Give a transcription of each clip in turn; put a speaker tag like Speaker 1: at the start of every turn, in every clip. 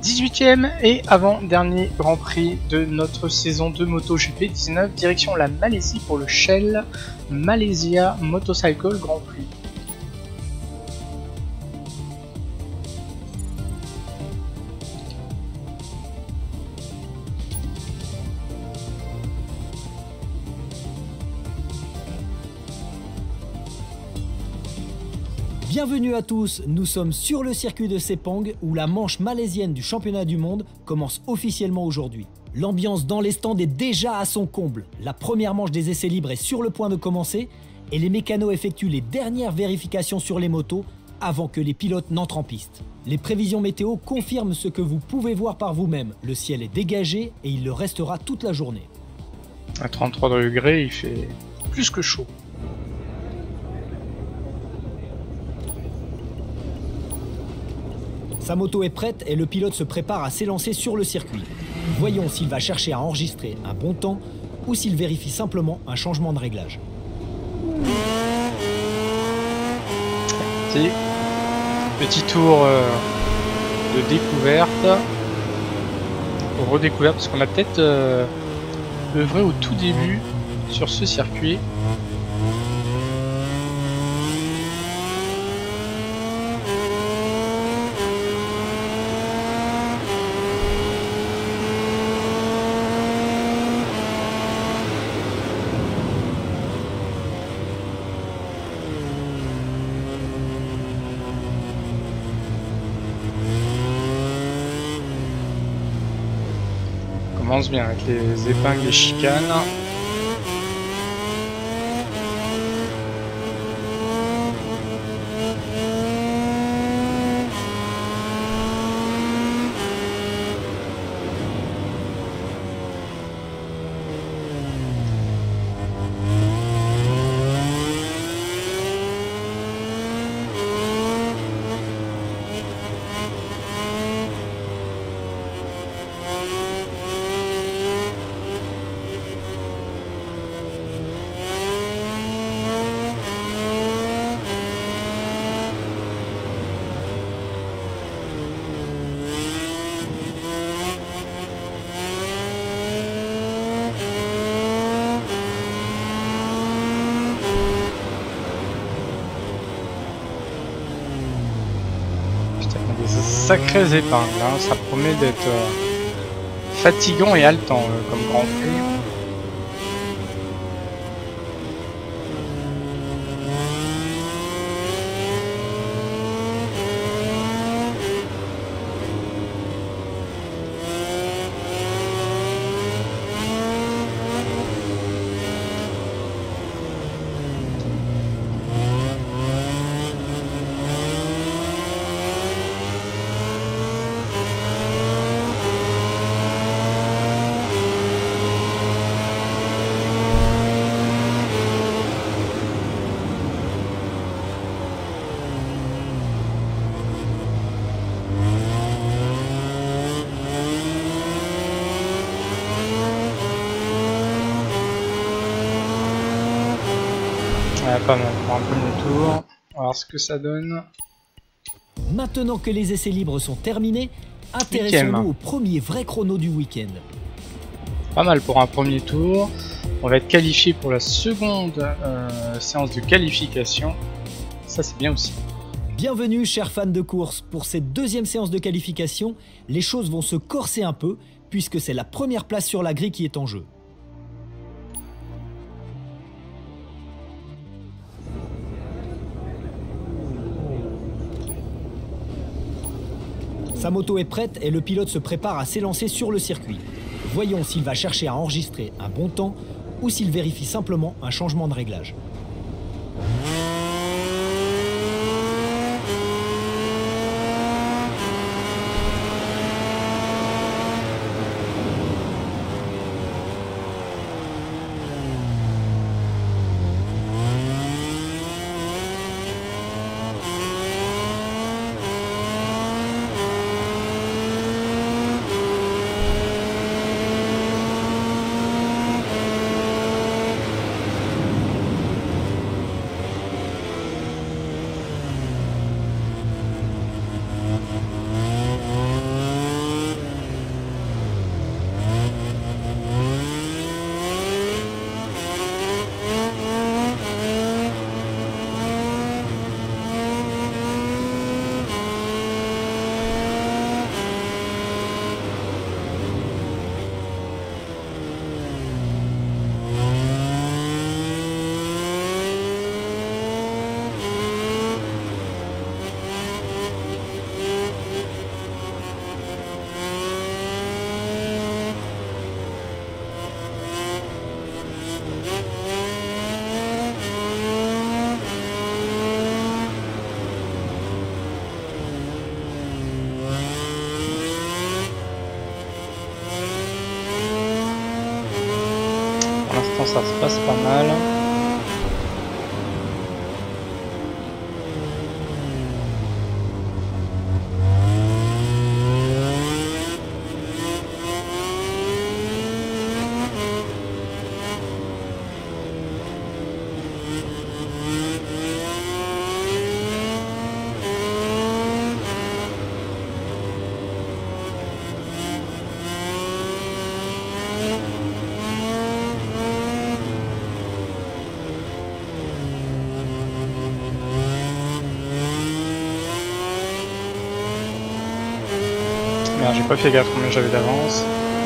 Speaker 1: 18e et avant-dernier Grand Prix de notre saison de MotoGP 19, direction la Malaisie pour le Shell Malaysia Motorcycle Grand Prix.
Speaker 2: Bienvenue à tous, nous sommes sur le circuit de Sepang où la manche malaisienne du championnat du monde commence officiellement aujourd'hui. L'ambiance dans les stands est déjà à son comble. La première manche des essais libres est sur le point de commencer et les mécanos effectuent les dernières vérifications sur les motos avant que les pilotes n'entrent en piste. Les prévisions météo confirment ce que vous pouvez voir par vous-même. Le ciel est dégagé et il le restera toute la journée.
Speaker 1: À 33 degrés, il fait plus que chaud.
Speaker 2: Sa moto est prête et le pilote se prépare à s'élancer sur le circuit. Voyons s'il va chercher à enregistrer un bon temps ou s'il vérifie simplement un changement de réglage.
Speaker 1: Petit tour de découverte, redécouverte, parce qu'on a peut-être œuvré au tout début sur ce circuit. Commence bien avec les épingles et chicanes. Sacrées épingles, hein. Ça promet d'être fatigant et haletant comme Grand Prix. Pas mal pour un premier tour. On va voir ce que ça donne.
Speaker 2: Maintenant que les essais libres sont terminés, intéressons-nous au premier vrai chrono du week-end.
Speaker 1: Pas mal pour un premier tour. On va être qualifié pour la seconde séance de qualification. Ça, c'est bien aussi.
Speaker 2: Bienvenue, chers fans de course. Pour cette deuxième séance de qualification, les choses vont se corser un peu puisque c'est la première place sur la grille qui est en jeu. Sa moto est prête et le pilote se prépare à s'élancer sur le circuit. Voyons s'il va chercher à enregistrer un bon temps ou s'il vérifie simplement un changement de réglage.
Speaker 1: ça se passe pas mal. Merde, j'ai pas fait gaffe combien j'avais d'avance.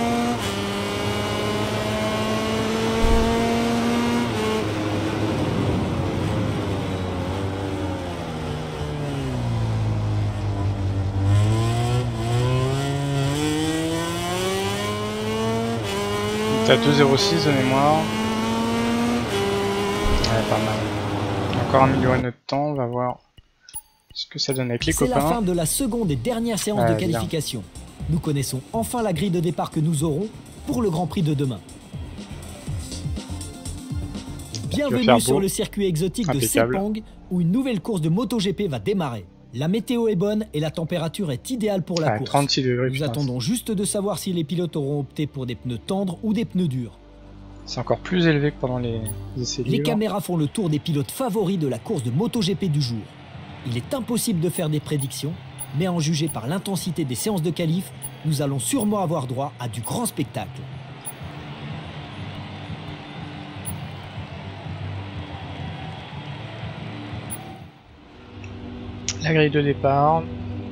Speaker 1: T'as 2,06 de mémoire. Ouais, pas mal. Encore 1 million de temps, on va voir ce que ça donne avec les copains.
Speaker 2: C'est la fin de la seconde et dernière séance de qualification. Nous connaissons enfin la grille de départ que nous aurons pour le Grand Prix de demain. Bienvenue sur le circuit exotique de Sepang, où une nouvelle course de MotoGP va démarrer. La météo est bonne et la température est idéale pour la course.
Speaker 1: 36 degrés,
Speaker 2: nous attendons juste de savoir si les pilotes auront opté pour des pneus tendres ou des pneus durs.
Speaker 1: C'est encore plus élevé que pendant les essais libres.
Speaker 2: Les caméras font le tour des pilotes favoris de la course de MotoGP du jour. Il est impossible de faire des prédictions, mais à en juger par l'intensité des séances de qualif, nous allons sûrement avoir droit à du grand spectacle.
Speaker 1: La grille de départ.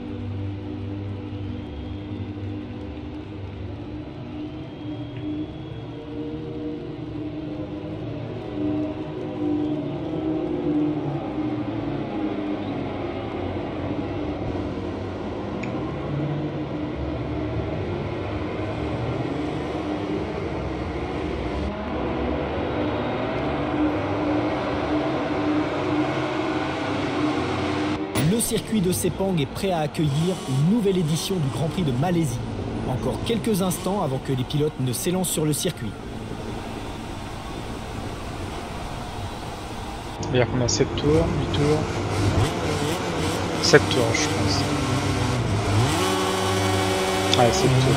Speaker 2: Le circuit de Sepang est prêt à accueillir une nouvelle édition du Grand Prix de Malaisie. Encore quelques instants avant que les pilotes ne s'élancent sur le circuit.
Speaker 1: Il y a combien? 7 tours? 8 tours? 7 tours, je pense. Ouais, 7 tours.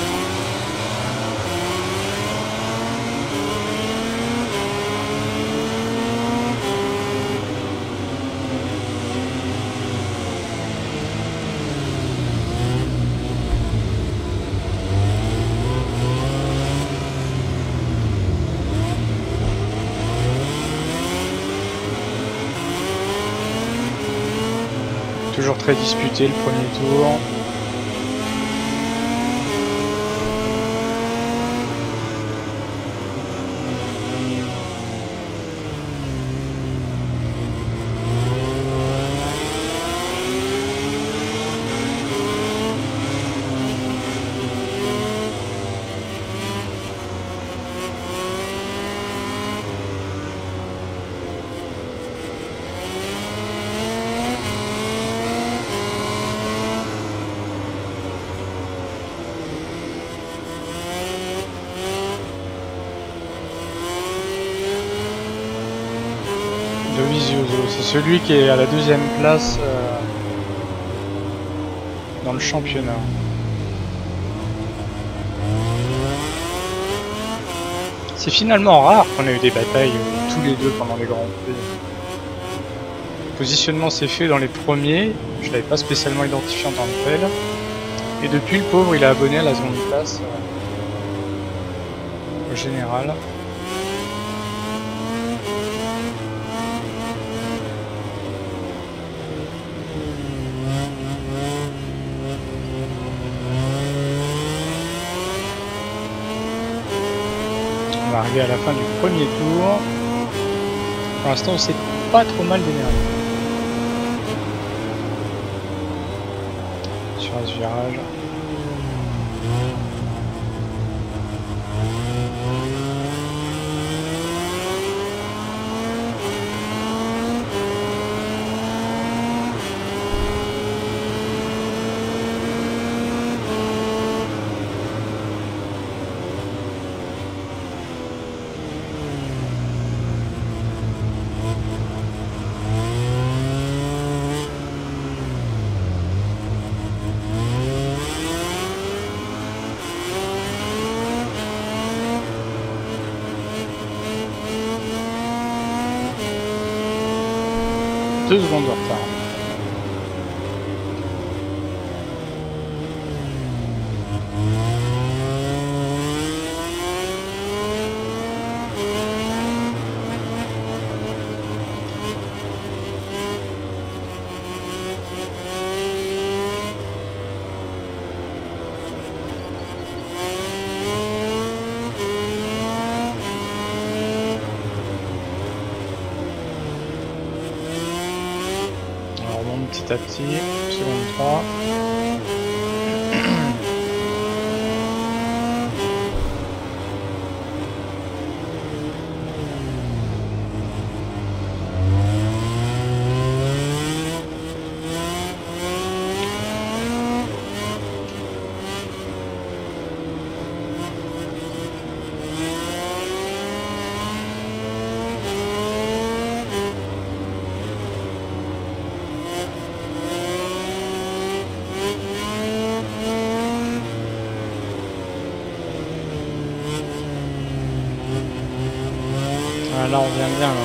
Speaker 1: Toujours très disputé le premier tour. Dovizioso, c'est celui qui est à la deuxième place dans le championnat. C'est finalement rare qu'on ait eu des batailles tous les deux pendant les Grands Prix. Le positionnement s'est fait dans les premiers, je l'avais pas spécialement identifié en tant que tel. Et depuis, le pauvre, il a abonné à la seconde place au général. On va arriver à la fin du premier tour. Pour l'instant, on s'est pas trop mal démerdé sur ce virage. 2 secondes de retard. Petit à petit, seconde 3. Là on vient bien là.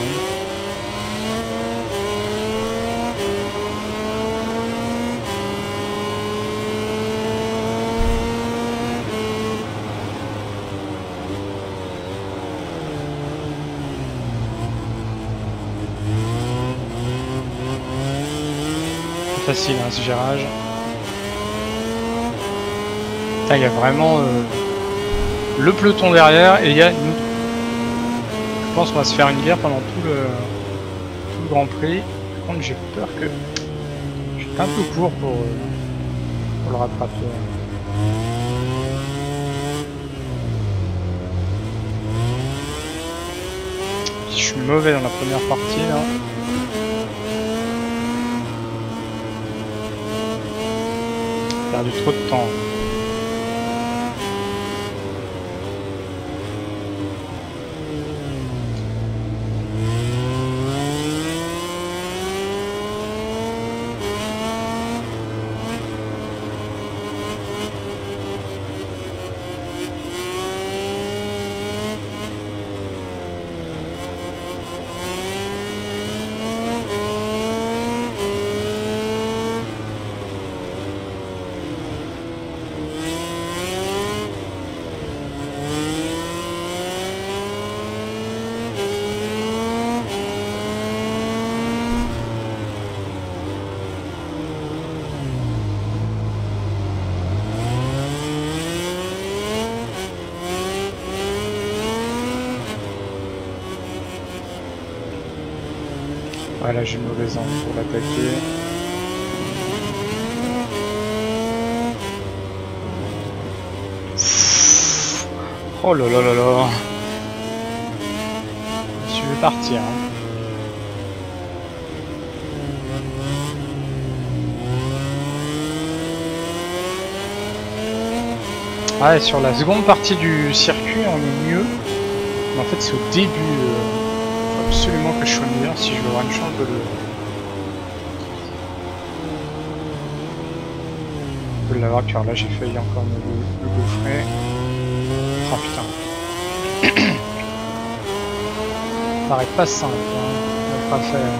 Speaker 1: C'est facile hein, ce virage. Il y a vraiment le peloton derrière et il y a nous. Je pense qu'on va se faire une guerre pendant tout le Grand Prix. Par contre j'ai peur que je suis un peu court pour le rattraper. Je suis mauvais dans la première partie là. J'ai perdu trop de temps. Voilà, j'ai une mauvaise angle pour l'attaquer. Oh là là là là. Je vais partir. Hein. Ah, et sur la seconde partie du circuit, on est mieux. Mais en fait, c'est au début. Faut absolument que je sois meilleur si je veux avoir une chance de l'avoir, car là j'ai failli encore me gaufrer. Oh putain. Ça paraît pas simple, hein. Pas faire.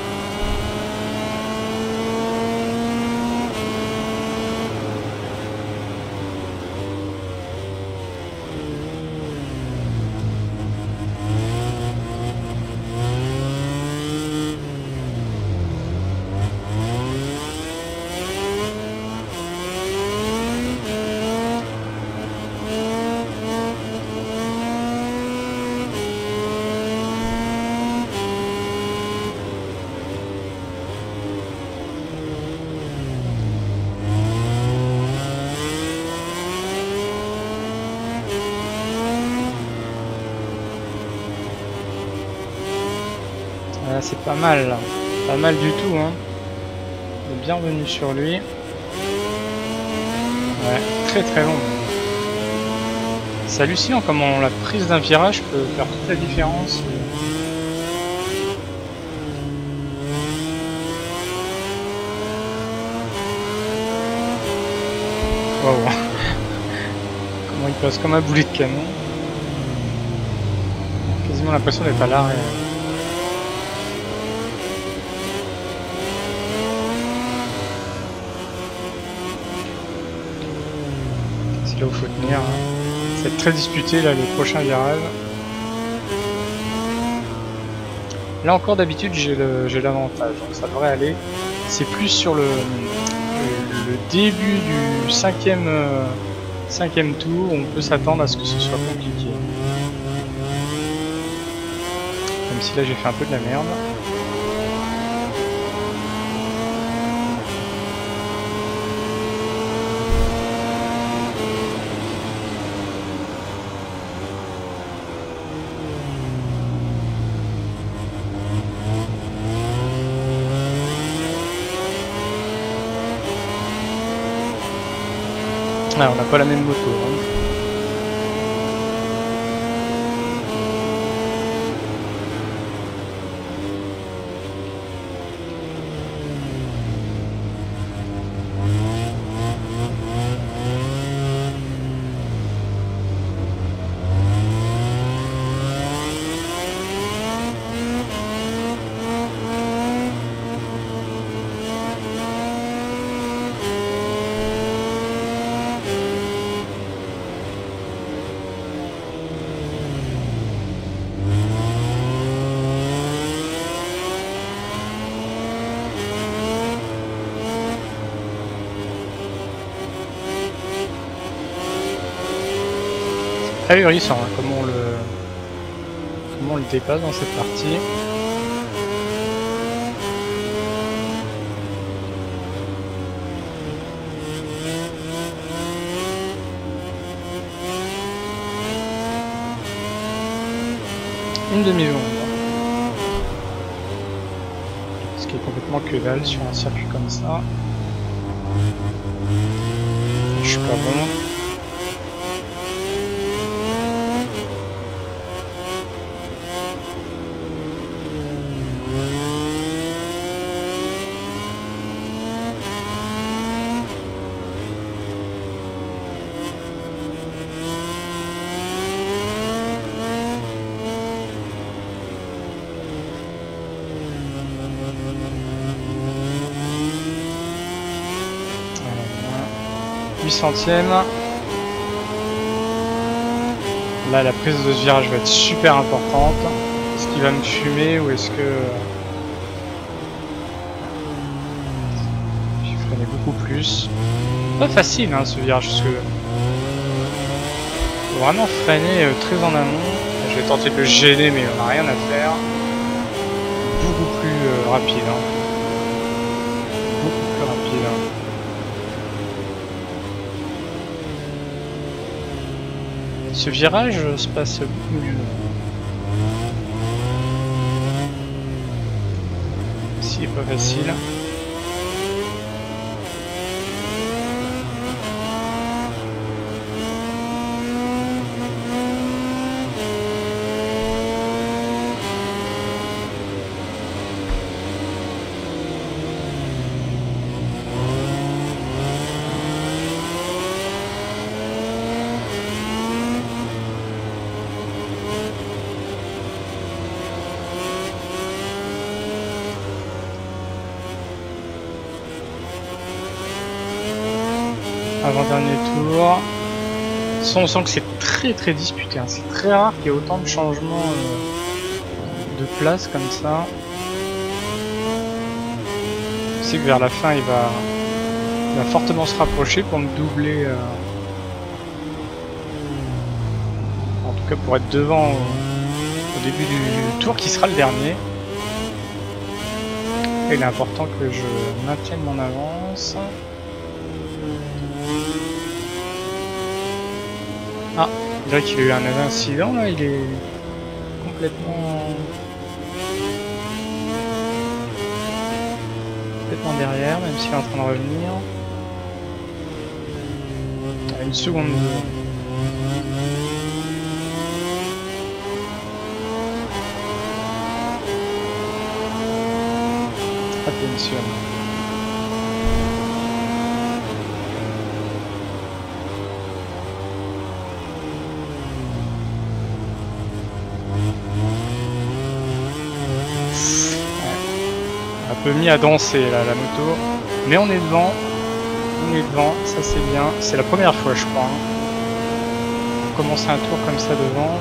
Speaker 1: C'est pas mal là. Pas mal du tout hein. On est bien revenu sur lui. Ouais, très très long. C'est hallucinant comment la prise d'un virage peut faire toute la différence. Wow. Comment il passe comme un boulet de canon. Quasiment l'impression d'être à l'arrêt. là où faut tenir. Hein. Ça va être très disputé là, les prochains virages. Là encore d'habitude j'ai l'avantage, donc ça devrait aller. C'est plus sur le début du cinquième tour où on peut s'attendre à ce que ce soit compliqué. Même si là j'ai fait un peu de la merde. Ah, on n'a pas la même moto. Hein. Ahurissant, hein, comment on le dépasse dans cette partie. Une demi-seconde. Ce qui est complètement que dalle sur un circuit comme ça. Je suis pas bon. Centième. Là la prise de ce virage va être super importante. Est-ce qu'il va me fumer ou est-ce que j'ai freiné beaucoup plus? Pas facile hein, ce virage parce que faut vraiment freiner très en amont. Je vais tenter de le gêner mais on n'a rien à faire. Beaucoup plus rapide. Hein. Beaucoup plus rapide. Hein. Ce virage se passe beaucoup mieux. Ici est pas facile. Avant-dernier tour. On sent que c'est très disputé. Hein. C'est très rare qu'il y ait autant de changements de place comme ça. Je sais que vers la fin il va fortement se rapprocher pour me doubler. En tout cas pour être devant au début du tour qui sera le dernier. Et il est important que je maintienne mon avance. Ah, on dirait qu'il a eu un incident là, il est complètement derrière, même s'il est en train de revenir. À une seconde. Attention. Un peu mis à danser là la moto, mais on est devant, ça c'est bien, c'est la première fois je crois. Hein. recommencer un tour comme ça devant.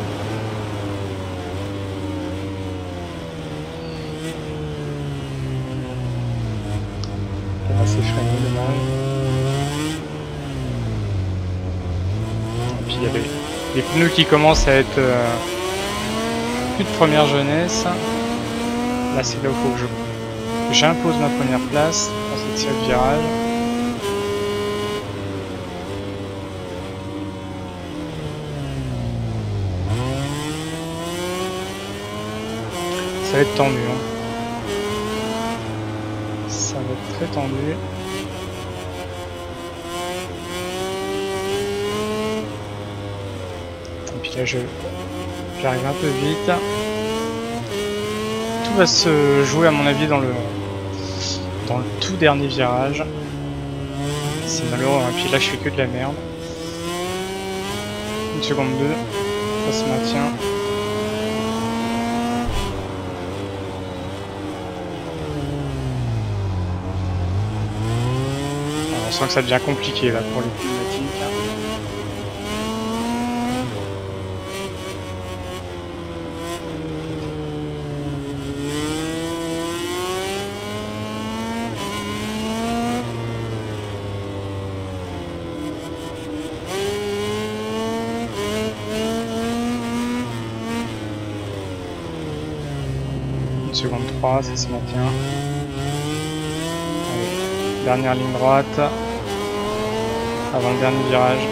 Speaker 1: Là c'est freiné, dommage. Et puis il y a les pneus qui commencent à être plus de première jeunesse. Là c'est là où il faut que j'impose ma première place dans cette série de virages. Ça va être tendu, hein. Ça va être très tendu. Et puis là j'arrive un peu vite. Tout va se jouer à mon avis dans le tout dernier virage. C'est malheureux, hein. Puis là je fais que de la merde. 1 seconde 2, ça se maintient. Alors, on sent que ça devient compliqué là pour les pneumatiques. Seconde 3, ça se maintient. Allez, dernière ligne droite. Avant le dernier virage.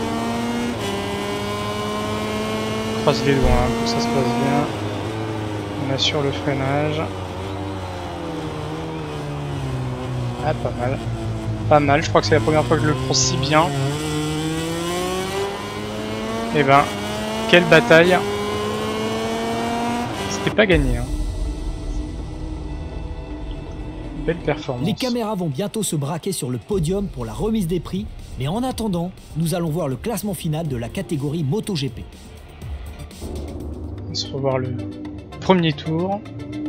Speaker 1: Croise les doigts hein, pour que ça se passe bien. On assure le freinage. Ah, pas mal. Pas mal, je crois que c'est la première fois que je le prends si bien. Et ben, quelle bataille. C'était pas gagné. Hein. Belle performance.
Speaker 2: Les caméras vont bientôt se braquer sur le podium pour la remise des prix, mais en attendant, nous allons voir le classement final de la catégorie MotoGP.
Speaker 1: On va se revoir le premier tour.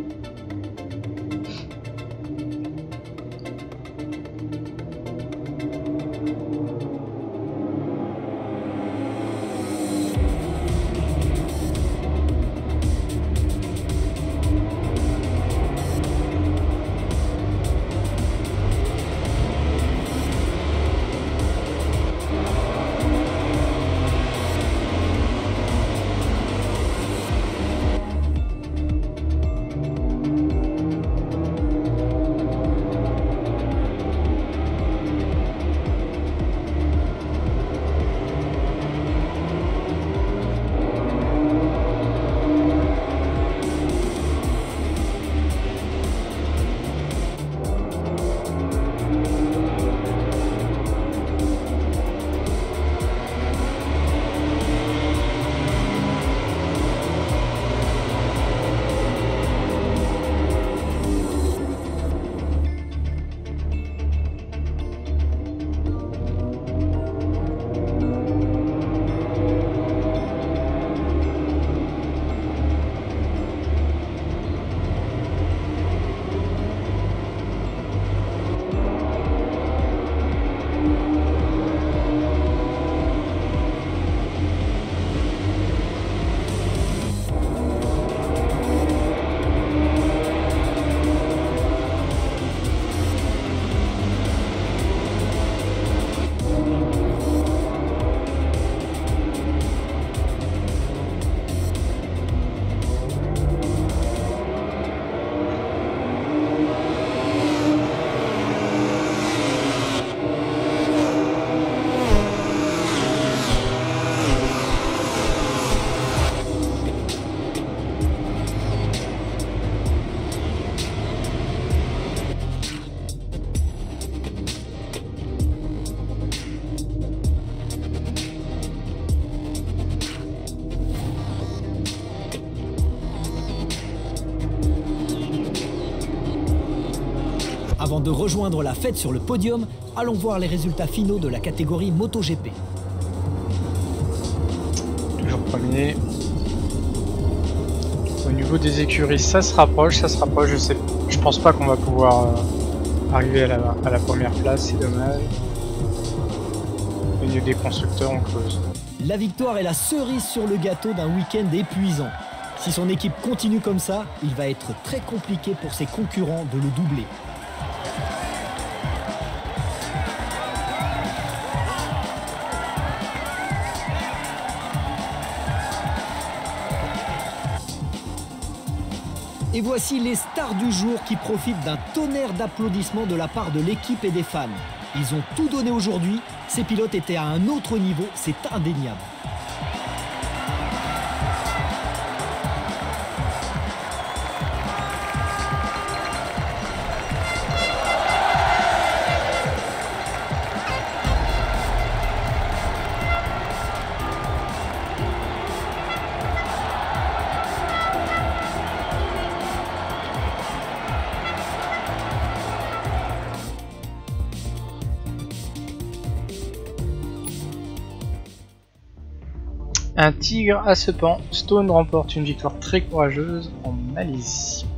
Speaker 2: Avant de rejoindre la fête sur le podium, allons voir les résultats finaux de la catégorie MotoGP.
Speaker 1: Toujours premier. Au niveau des écuries, ça se rapproche. Je pense pas qu'on va pouvoir arriver à la première place, c'est dommage. Au niveau des constructeurs, on creuse.
Speaker 2: La victoire est la cerise sur le gâteau d'un week-end épuisant. Si son équipe continue comme ça, il va être très compliqué pour ses concurrents de le doubler. Et voici les stars du jour qui profitent d'un tonnerre d'applaudissements de la part de l'équipe et des fans. Ils ont tout donné aujourd'hui, ces pilotes étaient à un autre niveau, c'est indéniable.
Speaker 1: Un tigre à ce pan, Stone remporte une victoire très courageuse en Malaisie.